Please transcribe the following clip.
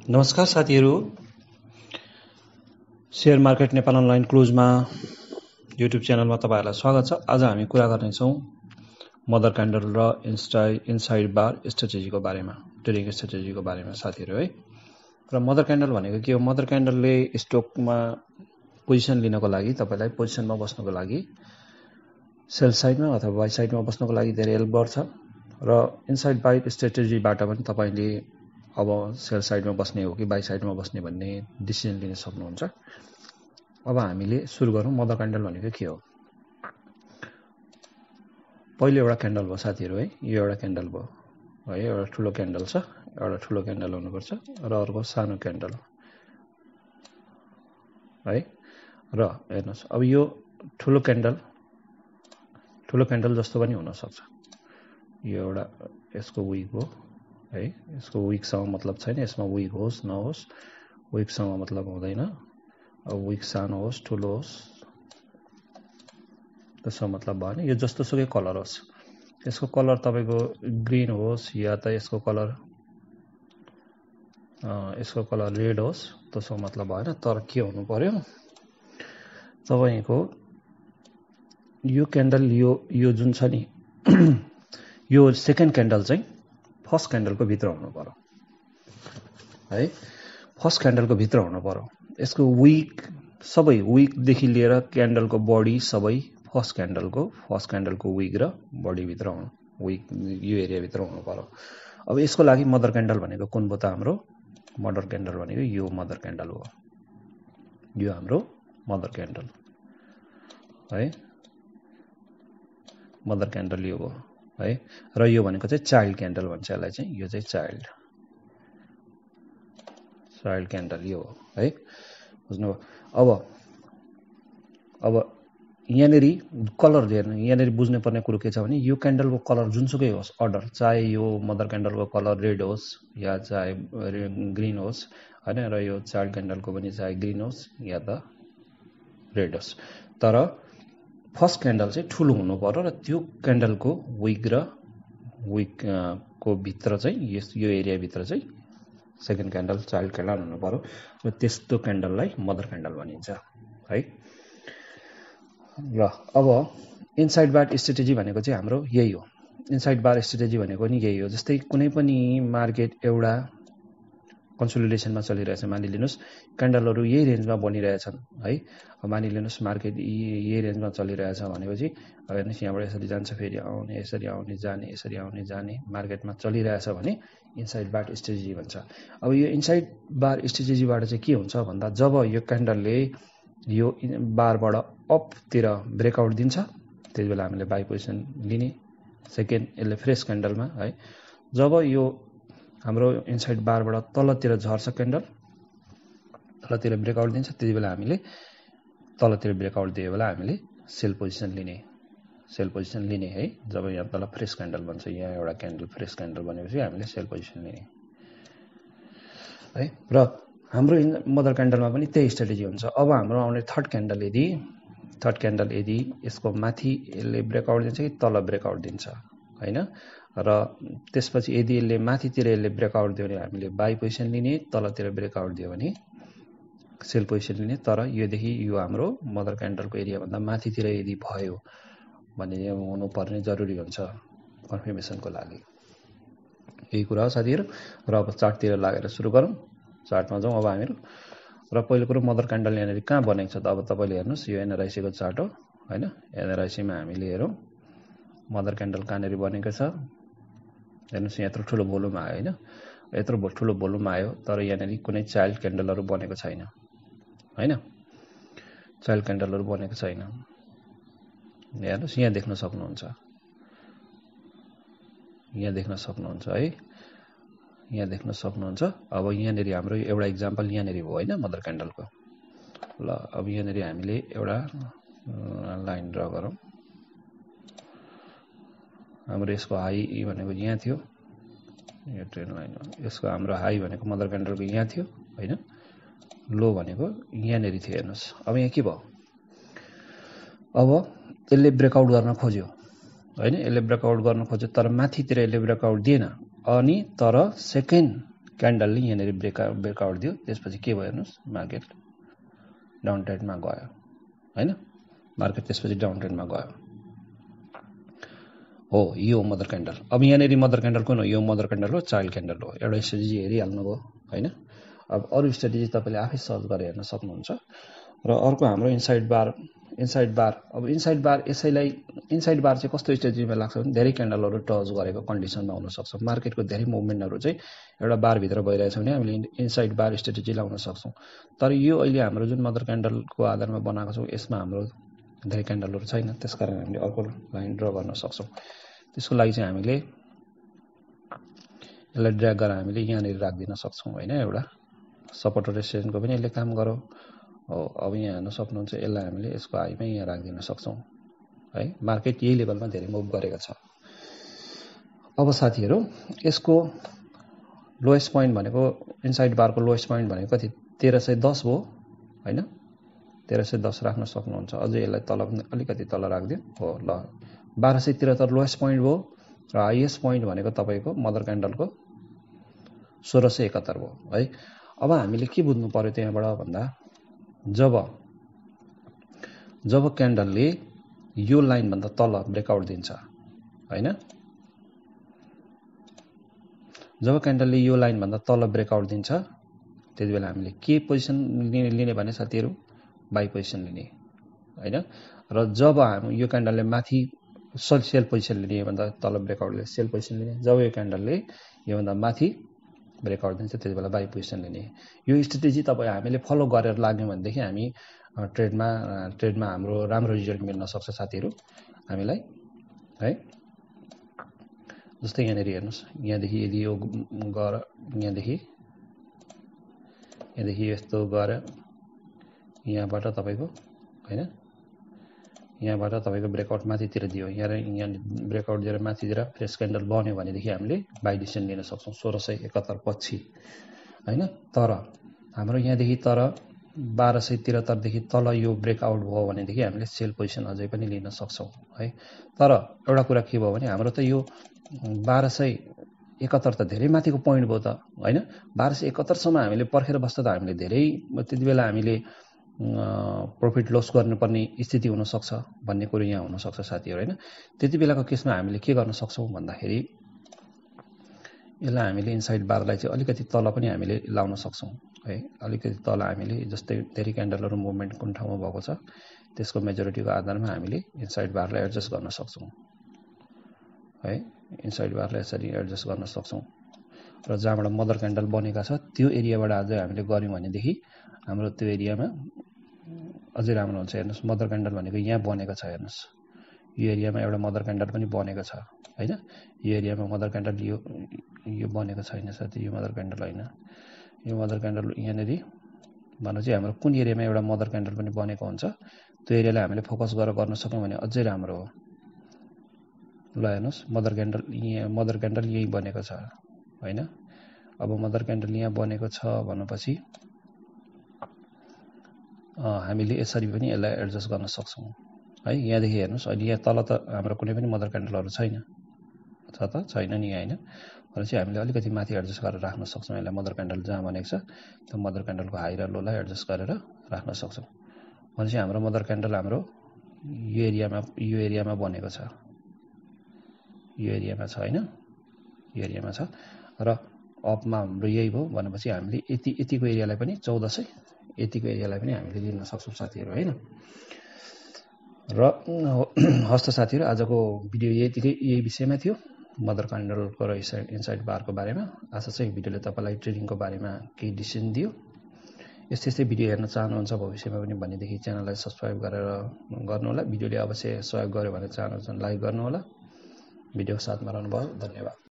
नमस्कार साथीहरु, share market Nepal online क्लोजमा युट्युब च्यानलमा तपाईहरुलाई स्वागत छ। आज हामी कुरा गर्ने छौं मदर क्यान्डल र इनसाइड बार स्ट्र्याटेजीको बारेमा, ट्रेडिङ स्ट्र्याटेजीको बारेमा साथीहरु है। र मदर क्यान्डल भनेको के हो? मदर क्यान्डलले स्टकमा पोजिसन लिनको लागि, तपाईलाई पोजिसनमा बस्नको लागि सेल साइडमा अथवा बाइ साइडमा बस्नको लागि धेरै हेल्प गर्छ र इनसाइड बार स्ट्र्याटेजीबाट पनि तपाईले अब सेल साइडमा बस्ने हो कि बाइ साइडमा बस्ने भन्ने डिसिजन लिन सक्नुहुन्छ। अब हामीले सुरु गरौँ। मदर क्यान्डल भनेको के हो? पहिलो एउटा क्यान्डल भयो साथीहरु है, यो एउटा क्यान्डल भयो है, एउटा ठुलो क्यान्डल छ, एउटा ठुलो क्यान्डल हुनुपर्छ र अर्को सानो क्यान्डल है। र हेर्नुस्, अब यो ठुलो क्यान्डल जस्तो पनि हुन सक्छ। यो एउटा यसको विक हो है, यसको विकसँग मतलब छैन, यसमा विक होस् नहोस्, विकसँग मतलब हुँदैन। अब विक सानो होस् ठुलो होस् त्यसको मतलब भएन। यो जस्तो सुकै कलर होस्, यसको कलर तपाईको ग्रीन होस् या त यसको कलर रेड होस्, त्यसको मतलब भएन। तर के हुनु पर्यो, तपाईको यो क्यान्डल यो जुन छ नि यो सेकेन्ड क्यान्डल चाहिँ फर्स्ट क्यान्डलको भित्र हुनु पर्यो है, फर्स्ट क्यान्डलको भित्र हुनु पर्यो। यसको विक सबै, विक देखि लिएर क्यान्डलको बडी सबै फर्स्ट क्यान्डलको विक र बडी भित्र हुनु, विक यो एरिया भित्र हुनु पर्यो। अब यसको लागि मदर क्यान्डल भनेको कुन भयो त? हाम्रो मदर क्यान्डल भनेको यो मदर क्यान्डल हो, यो हाम्रो मदर क्यान्डल है, मदर क्यान्डल यो हो है। र यो भनेको चाहिँ चाइल्ड क्यान्डल भन्छ यसलाई चाहिँ, यो चाहिँ चाइल्ड क्यान्डल यो हो है, बुझ्नुभयो? अब यहाँनेरि कलर हेर्नु, यहाँनेरि बुझ्नु पर्ने कुरो के छ भने यो क्यान्डलको कलर जुनसुकै होस्, अर्डर चाहे यो मदर क्यान्डलको कलर रेड होस् या चाहे ग्रीन होस् हैन, र यो चाइल्ड क्यान्डलको पनि चाहे ग्रीन होस् या त रेड होस्, तर फर्स्ट क्यान्डल चाहिँ ठुलो हुनु पर्यो र त्यो क्यान्डलको विक को भित्र चाहिँ यो एरिया भित्र चाहिँ सेकेन्ड क्यान्डल चाइल्ड क्यान्डल हुनु पर्यो र त्यस्तो क्यान्डललाई मदर क्यान्डल भनिन्छ है। र अब इनसाइड बार स्ट्र्याटेजी भनेको चाहिँ हाम्रो यही हो। इनसाइड बार स्ट्र्याटेजी भनेको नि यही हो। जस्तै कुनै पनि मार्केट एउटा कन्सोलिडेसनमा चलिरहेछ, मानिलिनुस् क्यान्डलहरु यही रेन्जमा बनिरहेछन् है। मानिलिनुस् मार्केट यही रेन्जमा चलिरहेछ भनेपछि अब हेर्नुस् यहाँबाट यसरी जान्छ, फेरि आउने, यसरी आउने जाने, यसरी आउने जाने मार्केटमा चलिरहेछ भने इनसाइड बार स्ट्र्याटेजी भन्छ। अब यो इनसाइड बार स्ट्र्याटेजीबाट चाहिँ के हुन्छ भन्दा, जब यो क्यान्डलले यो बारबाट अपतिर ब्रेकआउट दिन्छ त्यति बेला हामीले बाइ पोजिसन लिने। सेकेन्ड, यसले फ्रेश क्यान्डलमा है, जब यो हाम्रो इनसाइड बारबाट तलतिर झर्छ क्यान्डल, तलतिर ब्रेकआउट दिन्छ, त्यति बेला हामीले तलतिर ब्रेकआउट दिए बेला हामीले सेल पोजिसन लिने है। जब यहाँ तल फ्रेश क्यान्डल बन्छ, यहाँ एउटा क्यान्डल फ्रेश क्यान्डल बनेपछि हामीले सेल पोजिसन लिने है। र हाम्रो मदर क्यान्डलमा पनि त्यही स्ट्र्याटेजी हुन्छ। अब हाम्रो आउने थर्ड क्यान्डल यदि यसको माथि यसले ब्रेकआउट दिन्छ कि तल ब्रेकआउट दिन्छ हैन, र त्यसपछि यदि यसले माथितिर यसले ब्रेकआउट दियो भने हामीले बाइ पोजिसन लिने, तलतिर ब्रेकआउट दियो भने सेल पोजिसन लिने। तर योदेखि यो हाम्रो मदर क्यान्डलको एरिया भन्दा माथितिर यदि भयो भने हुनुपर्ने जरुरी हुन्छ कन्फर्मेसनको लागि। यही कुरा हो साथीहरु। र अब चार्टतिर लागेर सुरु गरौँ, चार्टमा जाउँ अब हामीहरु। र पहिलो कुरो मदर क्यान्डल यहाँनेरि कहाँ बनेको छ त? अब तपाईले हेर्नुस्, यो एनआरआईसीको चार्ट हो हैन। एनआरआईसीमा हामीले हेरौँ मदर क्यान्डल कहाँनेरि बनेको छ। हेर्नुस् यहाँ यत्रो ठुलो भोल्युम आयो हैन, यत्रो ठुलो भोल्युम आयो, तर यहाँनेरि कुनै चाइल्ड क्यान्डलहरु बनेको छैन हैन, चाइल्ड क्यान्डलहरु बनेको छैन। हेर्नुस् यहाँ देख्न सक्नुहुन्छ, यहाँ देख्न सक्नुहुन्छ है, यहाँ देख्न सक्नुहुन्छ। अब यहाँनेरि हाम्रो एउटा इक्जाम्पल यहाँनेरि भयो हैन मदर क्यान्डलको। ल अब यहाँनेरि हामीले एउटा लाइन ड्रा गरौँ। हाम्रो यसको हाई भनेको यहाँ थियो, यो ट्रेन लाइन हो, यसको हाम्रो हाई भनेको मदर क्यान्डलको यहाँ थियो हैन, लो भनेको यहाँनेरि थियो। हेर्नुस् अब यहाँ के भयो, अब यसले ब्रेकआउट गर्न खोज्यो हैन, यसले ब्रेकआउट गर्न खोज्यो तर माथितिर यसले ब्रेकआउट दिएन। अनि तर सेकेन्ड क्यान्डलले यहाँनिर ब्रेकआउट दियो, त्यसपछि के भयो हेर्नुहोस्, मार्केट डाउन ट्रेन्डमा गयो हैन, मार्केट त्यसपछि डाउन ट्रेन्डमा गयो हो। यो मदर क्यान्डल। अब यहाँनिर मदर क्यान्डल कुन हो? यो मदर क्यान्डल हो, चाइल्ड क्यान्डल हो। एउटा स्ट्रेटेजी हेरिहाल्नुभयो हैन। अब अरू स्ट्रेटेजी तपाईँले आफै सर्च गरेर हेर्न सक्नुहुन्छ। र अर्को हाम्रो इनसाइड बार। अब इनसाइड बार यसैलाई इनसाइड बार चाहिँ कस्तो स्ट्रेटेजीमा लाग्छ भने धेरै क्यान्डलहरू टच गरेको कन्डिसनमा हुनसक्छ। मार्केटको धेरै मुभमेन्टहरू चाहिँ एउटा बारभित्र भइरहेछ भने हामीले इनसाइड बार स्ट्रेटेजी लाउन सक्छौँ। तर यो अहिले हाम्रो जुन मदर क्यान्डलको आधारमा बनाएको छौँ यसमा हाम्रो धेरै क्यान्डलहरू छैन, त्यसकारण हामीले अर्को लाइन ड्र गर्न सक्छौँ। त्यसको लागि चाहिँ हामीले यसलाई ड्र्याग गरेर हामीले यहाँनिर राखिदिन सक्छौँ हैन। एउटा सपोर्ट रेजिस्टेन्सको पनि यसले काम गरौँ हो। अब यहाँ हेर्न सक्नुहुन्छ, यसलाई हामीले यसको हाईमै यहाँ राखिदिन सक्छौँ है। मार्केट यही लेभलमा धेरै मुभ गरेको छ। अब साथीहरू यसको लोएस्ट पोइन्ट भनेको इनसाइड बारको लोएस्ट पोइन्ट भनेको कति? 1310 भयो हैन। 1310 राख्न सक्नुहुन्छ। अझै यसलाई तल अलिकति तल राखिदिउँ हो ल। 1273 लोएस्ट पोइन्ट भयो र हाइएस्ट पोइन्ट भनेको तपाईँको मदर क्यान्डलको 1671 भयो है। अब हामीले के बुझ्नु पर्यो त्यहाँबाट भन्दा जब क्यान्डलले यो लाइनभन्दा तल ब्रेकआउट दिन्छ हैन, जब क्यान्डलले यो लाइनभन्दा तल ब्रेकआउट दिन्छ त्यति बेला हामीले के पोजिसन लिने भने साथीहरू? बाई पोजिसन लिने हैन। र जब यो क्यान्डलले माथि सेल पोजिसन लिने, योभन्दा तल ब्रेकआउटले सेल पोजिसन लिने, जब यो क्यान्डलले योभन्दा माथि ब्रेकआउट दिन्छ त्यति बेला बाई पोजिसन लिने। यो स्ट्रेटेजी हामीले फलो गरेर लाग्यौँ भनेदेखि हामी ट्रेडमा हाम्रो राम्रो रिजल्ट मिल्न सक्छ साथीहरू हामीलाई है। जस्तै यहाँनिर हेर्नुहोस्, यहाँदेखि यदि यो गएर यहाँदेखि यस्तो गएर यहाँबाट तपाईँको हैन, यहाँबाट तपाईँको ब्रेकआउट माथितिर दियो, यहाँ ब्रेकआउट दिएर माथितिर फ्रेस क्यान्डल बन्यो भनेदेखि हामीले बाई डिसिजन लिन सक्छौँ 1671 पछि हैन। तर हाम्रो यहाँदेखि 1273 देखि तल यो ब्रेकआउट भयो भनेदेखि हामीले सेल पोजिसन अझै पनि लिन सक्छौँ है। तर एउटा कुरा के भयो भने हाम्रो त यो 1271 त धेरै माथिको पोइन्ट भयो त हैन। 1271 सम्म हामीले पर्खेर बस्दा त हामीले धेरै त्यति बेला हामीले प्रफिट लस गर्नुपर्ने स्थिति हुनसक्छ भन्ने कुरो यहाँ हुनसक्छ साथीहरू हैन। त्यति बेलाको केसमा हामीले के गर्न सक्छौँ भन्दाखेरि यसलाई हामीले इनसाइड बारलाई चाहिँ अलिकति तल पनि हामीले लाउन सक्छौँ है। अलिकति तल हामीले जस्तै धेरै क्यान्डलहरू मुभमेन्ट कुन ठाउँमा भएको छ त्यसको मेजोरिटीको आधारमा हामीले इनसाइड बारलाई एडजस्ट गर्न सक्छौँ है। इनसाइड बारलाई यसरी एडजस्ट गर्न सक्छौँ र जहाँबाट मदर क्यान्डल बनेका छ त्यो एरियाबाट अझै हामीले गऱ्यौँ भनेदेखि हाम्रो त्यो एरियामा अझै राम्रो हुन्छ। हेर्नुहोस्, मदर क्यान्डल भनेको यहाँ बनेको छ हेर्नुहोस्, यो एरियामा एउटा मदर क्यान्डल पनि बनेको छ हैन। यो एरियामा मदर क्यान्डल यो बनेको छैन साथी, यो मदर क्यान्डल होइन। यो मदर क्यान्डल यहाँनिर भनेपछि हाम्रो कुन एरियामा एउटा मदर क्यान्डल पनि बनेको हुन्छ त्यो एरियालाई हामीले फोकस गरेर गर्न सक्यौँ भने अझै राम्रो हो। ल हेर्नुहोस्, मदर क्यान्डल यही बनेको छ हैन। अब मदर क्यान्डल यहाँ बनेको छ भनेपछि हामीले यसरी पनि यसलाई एडजस्ट गर्न सक्छौँ है। यहाँदेखि हेर्नुहोस्, अहिले यहाँ तल त हाम्रो कुनै पनि मदर क्यान्डलहरू छैन, छ त छैन नि होइन। भनेपछि हामीले अलिकति माथि एडजस्ट गरेर राख्न सक्छौँ यसलाई। मदर क्यान्डल जहाँ बनेको छ त्यो मदर क्यान्डलको हाई र लोलाई एडजस्ट गरेर राख्न सक्छौँ। भनेपछि हाम्रो मदर क्यान्डल हाम्रो यो एरियामा बनेको छ, यो एरियामा छ होइन, यो एरियामा छ र अपमा हाम्रो यही भयो भनेपछि हामीले यतिको एरियालाई पनि 1400 यतिको एरियालाई पनि हामीले लिन सक्छौँ साथीहरू हैन। र हस्त साथीहरू, आजको भिडियो यही विषयमा थियो, मदर क्यान्डलको र इनसाइड बारको बारेमा। आशा छ यो भिडियोले तपाईँलाई ट्रेडिङको बारेमा केही डिसिसन दियो। यस्तै भिडियो हेर्न चाहनुहुन्छ भविष्यमा पनि भनेदेखि च्यानललाई सब्सक्राइब गरेर गर्नुहोला। भिडियोले अवश्य सहयोग गर्यो भने च्यानल लाइक गर्नुहोला। भिडियोको साथमा रहनुभयो, धन्यवाद।